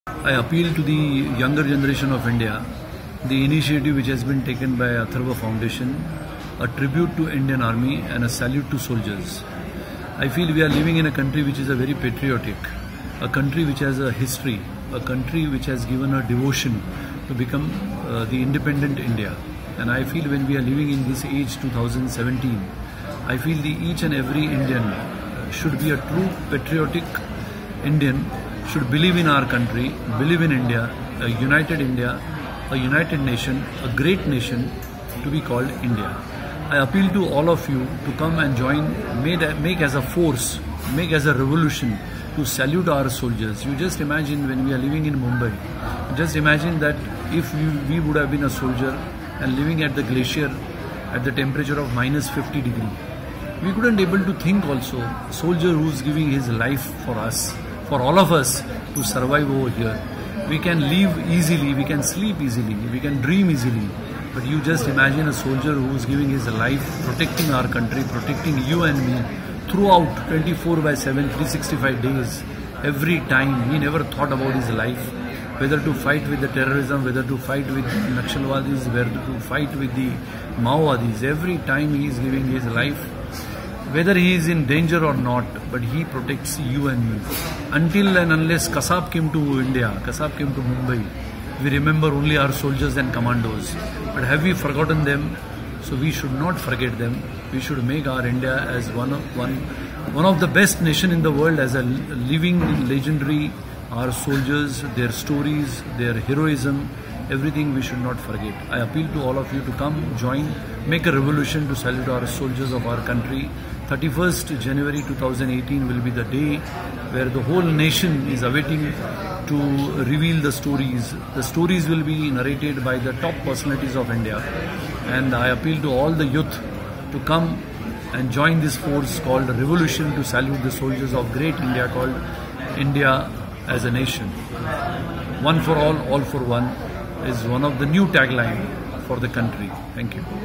I appeal to the younger generation of India, the initiative which has been taken by Atharva Foundation, a tribute to Indian Army and a salute to soldiers. I feel we are living in a country which is a very patriotic, a country which has a history, a country which has given a devotion to become the independent India. And I feel when we are living in this age 2017, I feel each and every Indian should be a true patriotic Indian, should believe in our country, believe in India, a united nation, a great nation to be called India. I appeal to all of you to come and join, make as a force, make as a revolution to salute our soldiers. You just imagine when we are living in Mumbai, just imagine that if we would have been a soldier and living at the glacier at the temperature of -50 degrees. We couldn't able to think also, a soldier who's giving his life for us, for all of us to survive over here. We can live easily, we can sleep easily, we can dream easily. But you just imagine a soldier who's giving his life, protecting our country, protecting you and me throughout 24/7, 365 days. Every time, he never thought about his life, whether to fight with the terrorism, whether to fight with Naxalwadis, whether to fight with the Maowadis. Every time he is giving his life, whether he is in danger or not, but he protects you and me. Until and unless Kasab came to India, Kasab came to Mumbai, we remember only our soldiers and commandos. But have we forgotten them? So we should not forget them. We should make our India as one of the best nation in the world, as a living legendary. Our soldiers, their stories, their heroism, everything we should not forget. I appeal to all of you to come, join, make a revolution to salute our soldiers of our country. 31st January 2018 will be the day where the whole nation is awaiting to reveal the stories. The stories will be narrated by the top personalities of India. And I appeal to all the youth to come and join this force called Revolution to salute the soldiers of great India, called India as a nation. One for all for one is one of the new tagline for the country. Thank you.